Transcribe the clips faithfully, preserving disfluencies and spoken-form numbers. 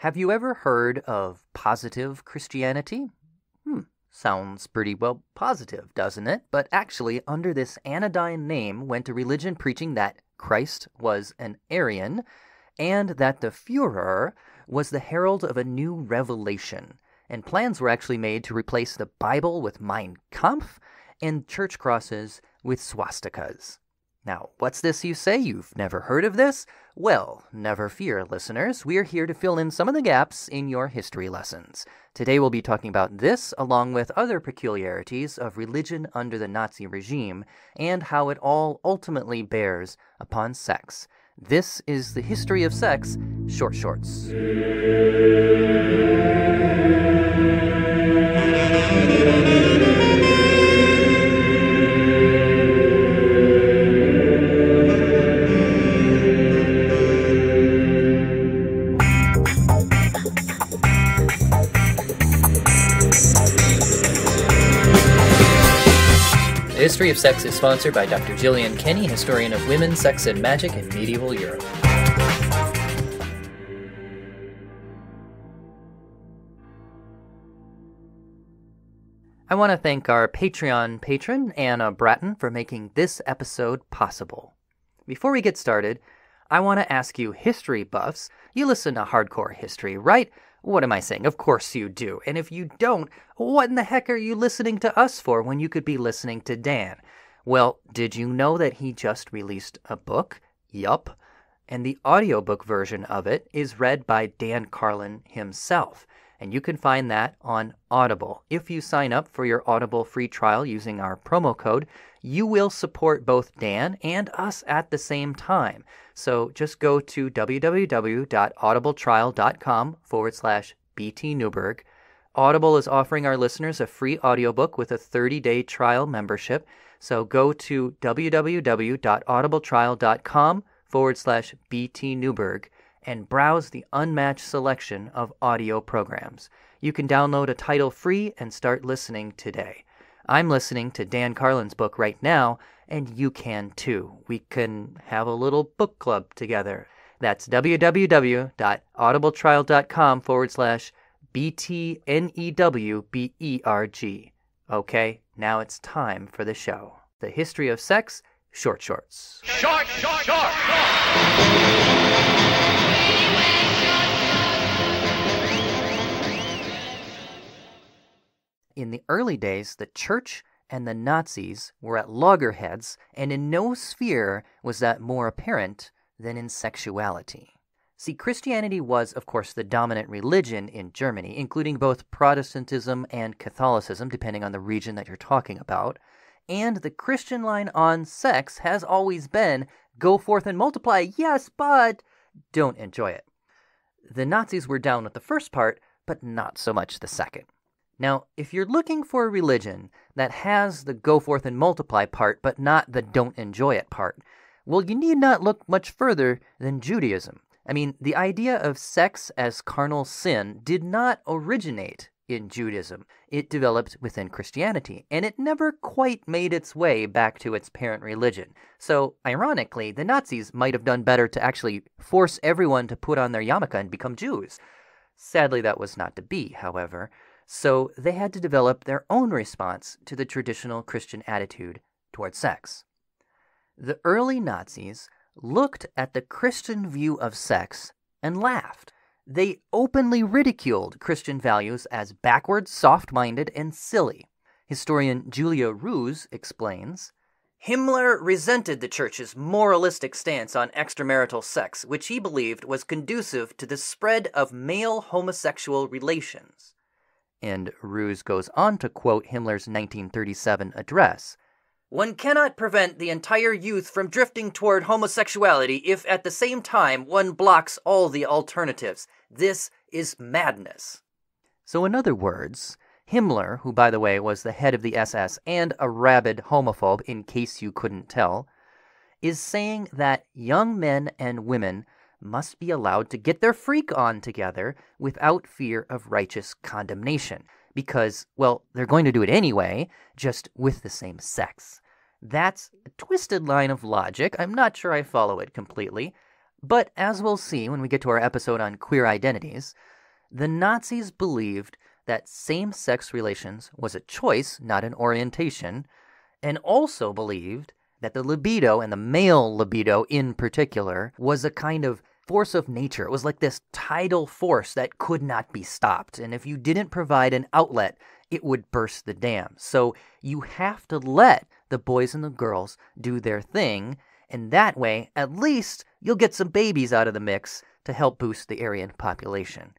Have you ever heard of positive Christianity? Hmm, sounds pretty, well, positive, doesn't it? But actually, under this anodyne name went a religion preaching that Christ was an Aryan and that the Führer was the herald of a new revelation. And plans were actually made to replace the Bible with Mein Kampf and church crosses with swastikas. Now, what's this you say? You've never heard of this? Well, never fear, listeners. We're here to fill in some of the gaps in your history lessons. Today we'll be talking about this, along with other peculiarities of religion under the Nazi regime, and how it all ultimately bears upon sex. This is the History of Sex, Short Shorts. The History of Sex is sponsored by Doctor Gillian Kenny, historian of women, sex, and magic in medieval Europe. I want to thank our Patreon patron, Anna Bratton, for making this episode possible. Before we get started, I want to ask you history buffs. You listen to Hardcore History, right? What am I saying? Of course you do. And if you don't, what in the heck are you listening to us for when you could be listening to Dan? Well, did you know that he just released a book? Yup. And the audiobook version of it is read by Dan Carlin himself. And you can find that on Audible. If you sign up for your Audible free trial using our promo code, you will support both Dan and us at the same time. So just go to www.audibletrial.com forward slash BT Newberg. Audible is offering our listeners a free audiobook with a thirty-day trial membership. So go to www.audibletrial.com forward slash BT Newberg and browse the unmatched selection of audio programs. You can download a title free and start listening today. I'm listening to Dan Carlin's book right now, and you can too. We can have a little book club together. That's www.audibletrial.com forward slash B-T-N-E-W-B-E-R-G. Okay, now it's time for the show. The History of Sex, Short Shorts. Short, short, short, short! In the early days, the church and the Nazis were at loggerheads, and in no sphere was that more apparent than in sexuality. See, Christianity was, of course, the dominant religion in Germany, including both Protestantism and Catholicism, depending on the region that you're talking about. And the Christian line on sex has always been, go forth and multiply, yes, but don't enjoy it. The Nazis were down with the first part, but not so much the second. Now, if you're looking for a religion that has the go forth and multiply part, but not the don't enjoy it part, well, you need not look much further than Judaism. I mean, the idea of sex as carnal sin did not originate in Judaism. It developed within Christianity, and it never quite made its way back to its parent religion. So, ironically, the Nazis might have done better to actually force everyone to put on their yarmulke and become Jews. Sadly, that was not to be, however. So they had to develop their own response to the traditional Christian attitude toward sex. The early Nazis looked at the Christian view of sex and laughed. They openly ridiculed Christian values as backward, soft-minded, and silly. Historian Julia Roos explains, Himmler resented the church's moralistic stance on extramarital sex, which he believed was conducive to the spread of male homosexual relations. And Roos goes on to quote Himmler's nineteen thirty-seven address. One cannot prevent the entire youth from drifting toward homosexuality if at the same time one blocks all the alternatives. This is madness. So in other words, Himmler, who by the way was the head of the S S and a rabid homophobe in case you couldn't tell, is saying that young men and women must be allowed to get their freak on together without fear of righteous condemnation, because, well, they're going to do it anyway, just with the same sex. That's a twisted line of logic. I'm not sure I follow it completely, but as we'll see when we get to our episode on queer identities, The Nazis believed that same-sex relations was a choice, not an orientation, and also believed that the libido, and the male libido in particular, was a kind of force of nature. It was like this tidal force that could not be stopped. And if you didn't provide an outlet, it would burst the dam. So you have to let the boys and the girls do their thing. And that way, at least, you'll get some babies out of the mix to help boost the Aryan population.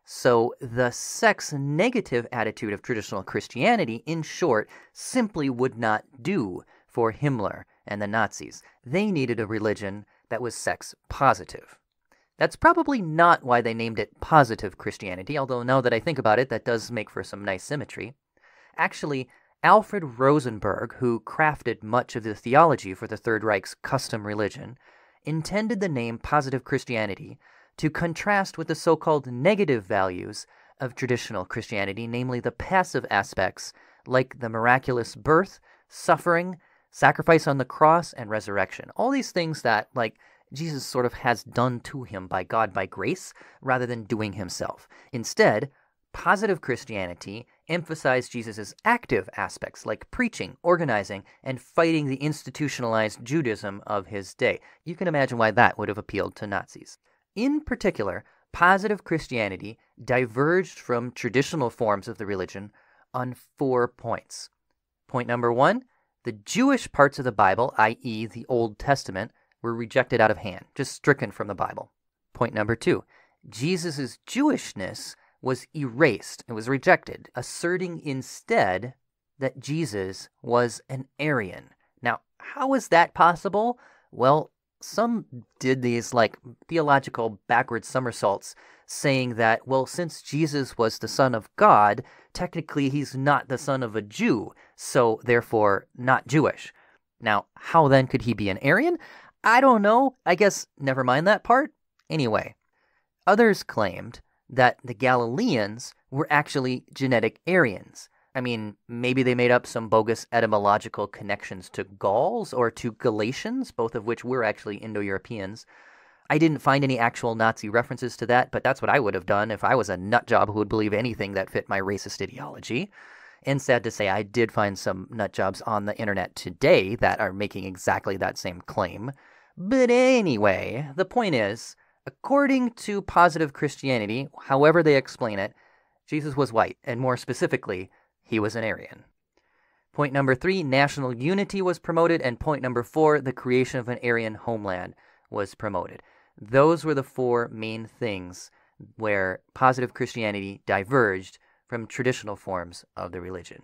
So the sex-negative attitude of traditional Christianity, in short, simply would not do for Himmler and the Nazis. They needed a religion that was sex-positive. That's probably not why they named it positive Christianity, although now that I think about it, that does make for some nice symmetry. Actually, Alfred Rosenberg, who crafted much of the theology for the Third Reich's custom religion, intended the name positive Christianity to contrast with the so-called negative values of traditional Christianity, namely the passive aspects like the miraculous birth, suffering, sacrifice on the cross, and resurrection. All these things that, like, Jesus sort of has done to him by God by grace rather than doing himself. Instead, positive Christianity emphasized Jesus' active aspects like preaching, organizing, and fighting the institutionalized Judaism of his day. You can imagine why that would have appealed to Nazis. In particular, positive Christianity diverged from traditional forms of the religion on four points. Point number one, the Jewish parts of the Bible, that is the Old Testament, were rejected out of hand, just stricken from the Bible. Point number two, Jesus' Jewishness was erased, it was rejected, asserting instead that Jesus was an Aryan. Now, how is that possible? Well, some did these like theological backward somersaults, saying that, well, since Jesus was the Son of God, technically he's not the son of a Jew, so therefore not Jewish. Now, how then could he be an Aryan? I don't know. I guess never mind that part. Anyway, others claimed that the Galileans were actually genetic Aryans. I mean, maybe they made up some bogus etymological connections to Gauls or to Galatians, both of which were actually Indo-Europeans. I didn't find any actual Nazi references to that, but that's what I would have done if I was a nutjob who would believe anything that fit my racist ideology. And sad to say, I did find some nutjobs on the internet today that are making exactly that same claim. But anyway, the point is, according to positive Christianity, however they explain it, Jesus was white, and more specifically, he was an Aryan. Point number three, national unity was promoted, and point number four, the creation of an Aryan homeland was promoted. Those were the four main things where positive Christianity diverged from traditional forms of the religion.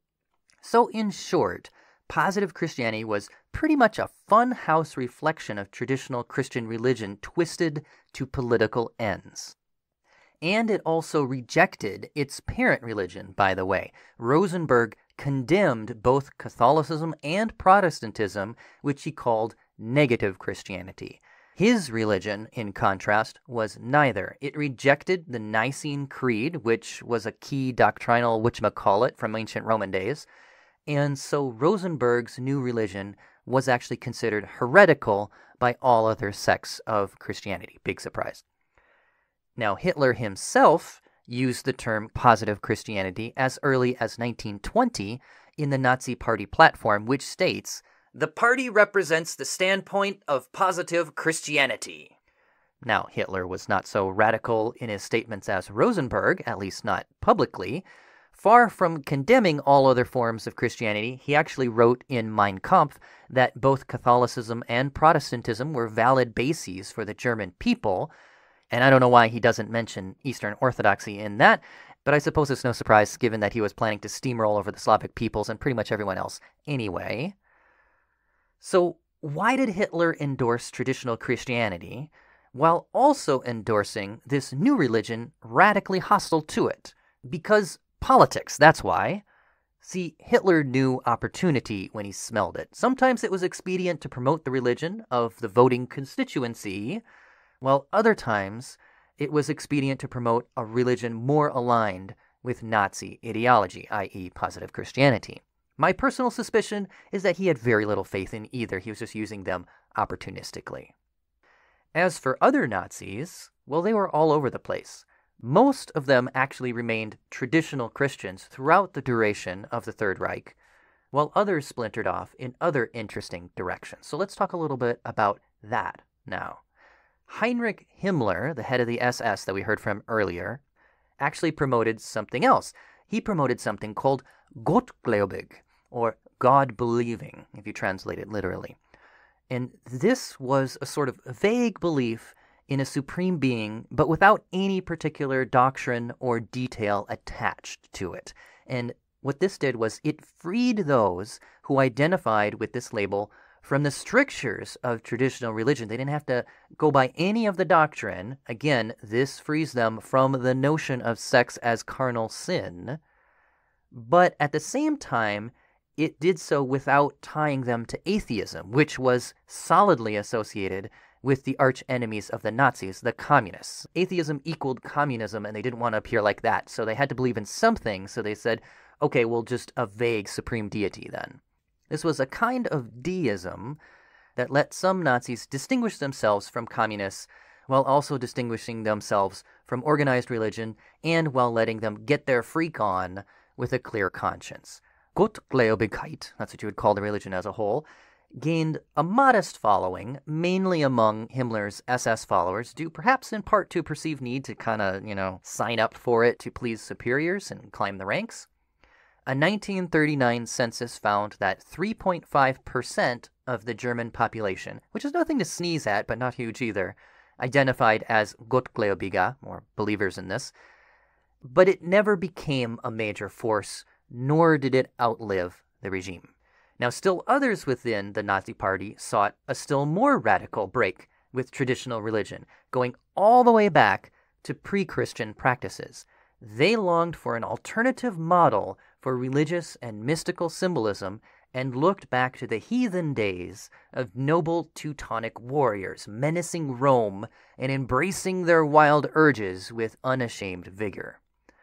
So in short, positive Christianity was pretty much a funhouse reflection of traditional Christian religion twisted to political ends. And it also rejected its parent religion, by the way. Rosenberg condemned both Catholicism and Protestantism, which he called negative Christianity. His religion, in contrast, was neither. It rejected the Nicene Creed, which was a key doctrinal whatchamacallit from ancient Roman days, and so Rosenberg's new religion was actually considered heretical by all other sects of Christianity. Big surprise. Now, Hitler himself used the term positive Christianity as early as nineteen twenty in the Nazi Party platform, which states, "The party represents the standpoint of positive Christianity." Now, Hitler was not so radical in his statements as Rosenberg, at least not publicly. Far from condemning all other forms of Christianity, he actually wrote in Mein Kampf that both Catholicism and Protestantism were valid bases for the German people, and I don't know why he doesn't mention Eastern Orthodoxy in that, but I suppose it's no surprise given that he was planning to steamroll over the Slavic peoples and pretty much everyone else anyway. So why did Hitler endorse traditional Christianity while also endorsing this new religion radically hostile to it? Because politics, that's why. See, Hitler knew opportunity when he smelled it. Sometimes it was expedient to promote the religion of the voting constituency, while other times it was expedient to promote a religion more aligned with Nazi ideology, that is positive Christianity. My personal suspicion is that he had very little faith in either. He was just using them opportunistically. As for other Nazis, well, they were all over the place. Most of them actually remained traditional Christians throughout the duration of the Third Reich, while others splintered off in other interesting directions. So let's talk a little bit about that now. Heinrich Himmler, the head of the S S that we heard from earlier, actually promoted something else. He promoted something called Gottgläubig, or God-believing, if you translate it literally. And this was a sort of vague belief in a supreme being, but without any particular doctrine or detail attached to it. And what this did was it freed those who identified with this label from the strictures of traditional religion. They didn't have to go by any of the doctrine. Again, this frees them from the notion of sex as carnal sin. But at the same time, it did so without tying them to atheism, which was solidly associated with the arch enemies of the Nazis, the communists. Atheism equaled communism, and they didn't want to appear like that, so they had to believe in something, so they said, okay, well, just a vague supreme deity then. This was a kind of deism that let some Nazis distinguish themselves from communists while also distinguishing themselves from organized religion and while letting them get their freak on with a clear conscience. Gottgläubigkeit, that's what you would call the religion as a whole, gained a modest following, mainly among Himmler's S S followers, due perhaps in part to a perceived need to kind of, you know, sign up for it to please superiors and climb the ranks. A nineteen thirty-nine census found that three point five percent of the German population, which is nothing to sneeze at, but not huge either, identified as Gottgläubige, or believers in this, but it never became a major force, nor did it outlive the regime. Now, still others within the Nazi Party sought a still more radical break with traditional religion, going all the way back to pre-Christian practices. They longed for an alternative model for religious and mystical symbolism and looked back to the heathen days of noble Teutonic warriors menacing Rome and embracing their wild urges with unashamed vigor.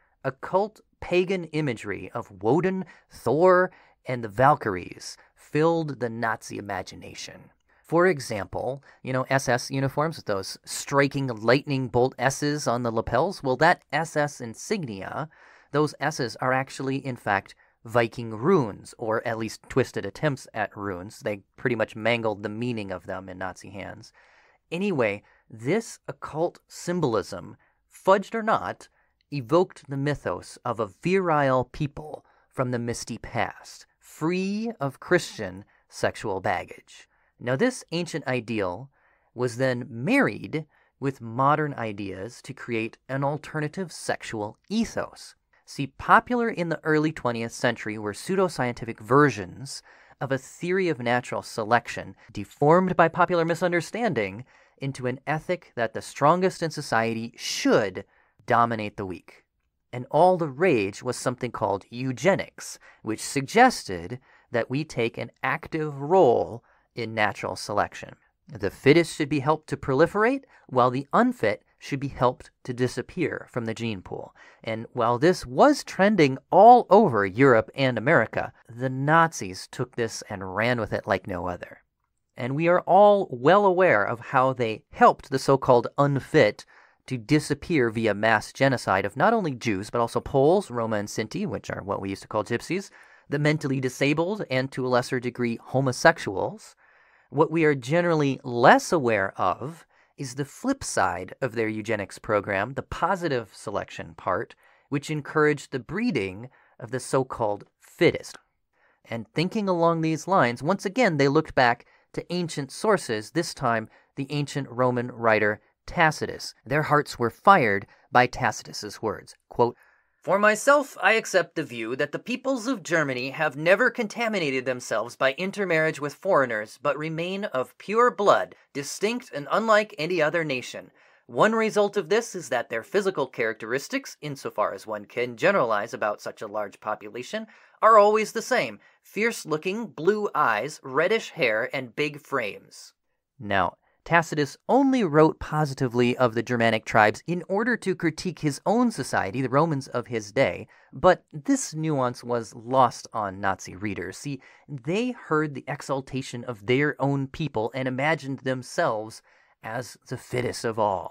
Occult pagan imagery of Woden, Thor, and the Valkyries filled the Nazi imagination. For example, you know, S S uniforms with those striking lightning bolt S's on the lapels? Well, that S S insignia, those S's are actually, in fact, Viking runes, or at least twisted attempts at runes. They pretty much mangled the meaning of them in Nazi hands. Anyway, this occult symbolism, fudged or not, evoked the mythos of a virile people from the misty past, free of Christian sexual baggage. Now, this ancient ideal was then married with modern ideas to create an alternative sexual ethos. See, popular in the early twentieth century were pseudoscientific versions of a theory of natural selection, deformed by popular misunderstanding into an ethic that the strongest in society should dominate the weak. And all the rage was something called eugenics, which suggested that we take an active role in natural selection. The fittest should be helped to proliferate, while the unfit should be helped to disappear from the gene pool. And while this was trending all over Europe and America, the Nazis took this and ran with it like no other. And we are all well aware of how they helped the so-called unfit to disappear via mass genocide of not only Jews, but also Poles, Roma, and Sinti, which are what we used to call gypsies, the mentally disabled, and to a lesser degree, homosexuals. What we are generally less aware of is the flip side of their eugenics program, the positive selection part, which encouraged the breeding of the so-called fittest. And thinking along these lines, once again, they looked back to ancient sources, this time the ancient Roman writer Tacitus. Their hearts were fired by Tacitus's words. Quote, "For myself, I accept the view that the peoples of Germany have never contaminated themselves by intermarriage with foreigners, but remain of pure blood, distinct and unlike any other nation. One result of this is that their physical characteristics, insofar as one can generalize about such a large population, are always the same: fierce-looking, blue eyes, reddish hair, and big frames." Now, Tacitus only wrote positively of the Germanic tribes in order to critique his own society, the Romans of his day, but this nuance was lost on Nazi readers. See, they heard the exaltation of their own people and imagined themselves as the fittest of all.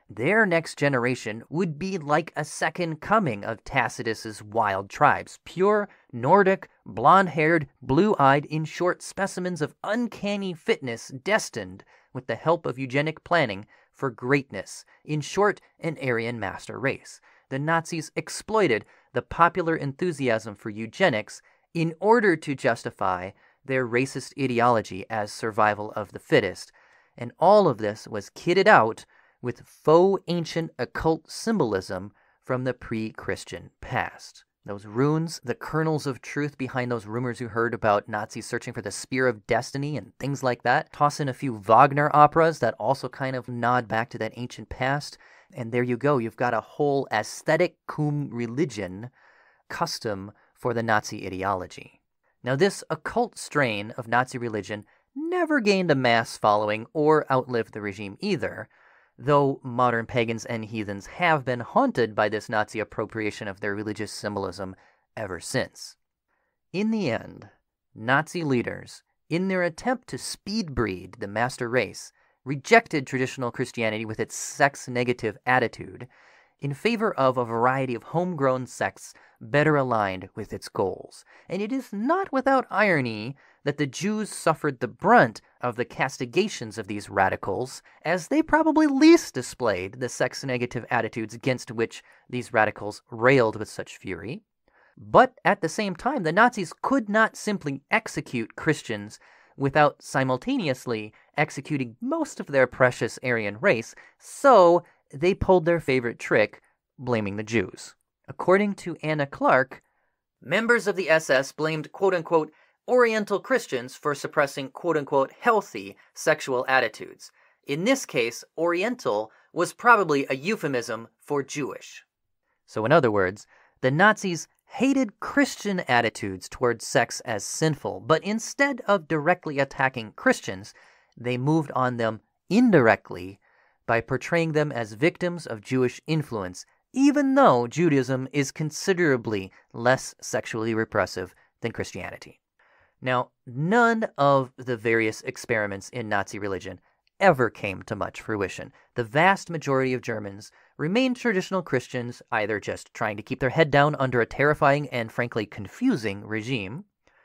their next generation would be like a second coming of Tacitus's wild tribes, pure, Nordic, blonde-haired, blue-eyed, in short, specimens of uncanny fitness destined, with the help of eugenic planning, for greatness, in short, an Aryan master race. The Nazis exploited the popular enthusiasm for eugenics in order to justify their racist ideology as survival of the fittest, and all of this was kitted out with faux ancient occult symbolism from the pre-Christian past. Those runes, the kernels of truth behind those rumors you heard about Nazis searching for the spear of destiny and things like that. Toss in a few Wagner operas that also kind of nod back to that ancient past, and there you go. You've got a whole aesthetic cum religion custom for the Nazi ideology. Now, this occult strain of Nazi religion never gained a mass following or outlived the regime either, though modern pagans and heathens have been haunted by this Nazi appropriation of their religious symbolism ever since. In the end, Nazi leaders, in their attempt to speed breed the master race, rejected traditional Christianity with its sex-negative attitude in favor of a variety of homegrown sects better aligned with its goals. And it is not without irony that the Jews suffered the brunt of the castigations of these radicals, as they probably least displayed the sex-negative attitudes against which these radicals railed with such fury. But at the same time, the Nazis could not simply execute Christians without simultaneously executing most of their precious Aryan race, so they pulled their favorite trick, blaming the Jews. According to Anna Clark, members of the S S blamed quote-unquote Oriental Christians for suppressing quote-unquote healthy sexual attitudes. In this case, Oriental was probably a euphemism for Jewish. So in other words, the Nazis hated Christian attitudes towards sex as sinful, but instead of directly attacking Christians, they moved on them indirectly by portraying them as victims of Jewish influence, even though Judaism is considerably less sexually repressive than Christianity. Now, none of the various experiments in Nazi religion ever came to much fruition. The vast majority of Germans remained traditional Christians, either just trying to keep their head down under a terrifying and frankly confusing regime,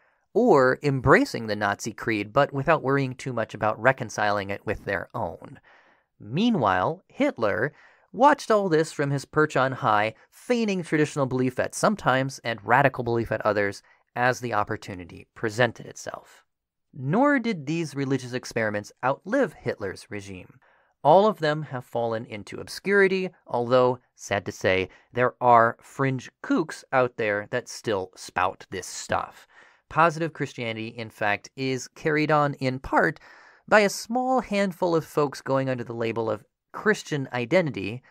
or embracing the Nazi creed but without worrying too much about reconciling it with their own. Meanwhile, Hitler watched all this from his perch on high, feigning traditional belief at some times and radical belief at others as the opportunity presented itself. Nor did these religious experiments outlive Hitler's regime. All of them have fallen into obscurity, although, sad to say, there are fringe kooks out there that still spout this stuff. Positive Christianity, in fact, is carried on in part by a small handful of folks going under the label of Christian identity.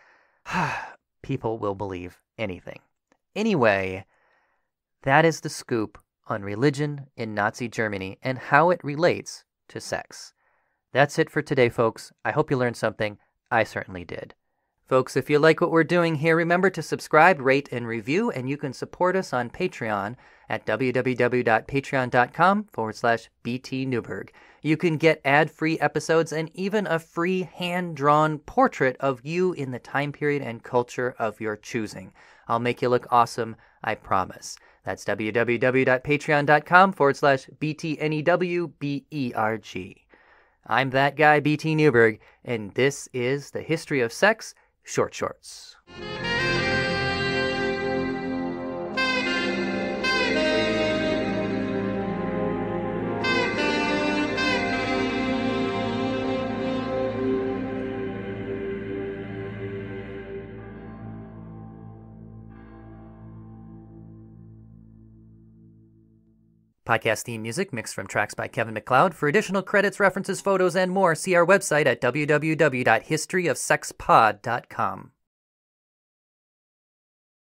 People will believe anything. Anyway, that is the scoop on religion in Nazi Germany and how it relates to sex. That's it for today, folks. I hope you learned something. I certainly did. Folks, if you like what we're doing here, remember to subscribe, rate, and review, and you can support us on Patreon at www.patreon.com forward slash BT Newberg. You can get ad-free episodes and even a free hand-drawn portrait of you in the time period and culture of your choosing. I'll make you look awesome, I promise. That's www.patreon.com forward slash BTNEWBERG. I'm that guy, B T Newberg, and this is the History of Sex Short Shorts. Podcast theme music mixed from tracks by Kevin MacLeod. For additional credits, references, photos, and more, see our website at w w w dot history of sex pod dot com.